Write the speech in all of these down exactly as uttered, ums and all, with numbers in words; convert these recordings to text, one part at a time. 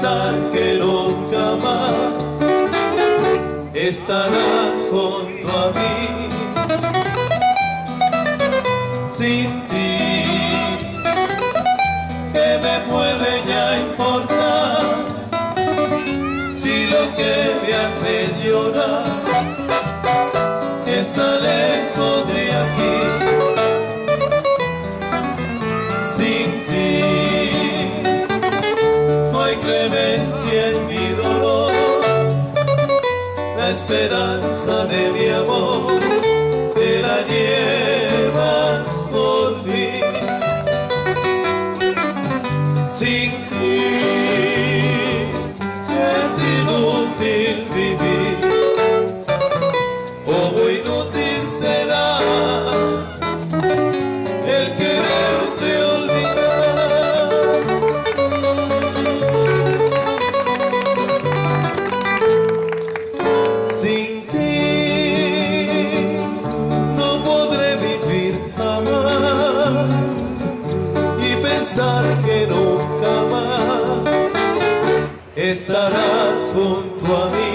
pensar que nunca más estarás junto a mí. Sin ti, ¿qué me puede ya importar? Si lo que me hace llorar está lejos de aquí. Sin ti no hay clemencia en mi dolor. La esperanza de mi amor te la llevas por fin. Sin ti es inútil vivir, como inútil será el quererte olvidar. Sin ti no podré vivir jamás y pensar que nunca más estarás junto a mí.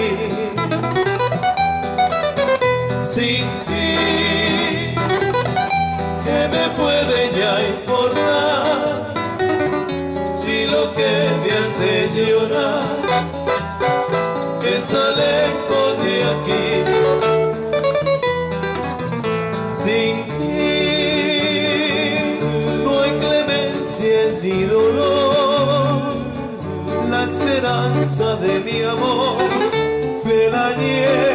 Sin ti, ¿qué me puede ya importar? Si lo que me hace llorar está lejos de aquí. Sin ti no hay clemencia ni dolor. La esperanza de mi amor me la niega.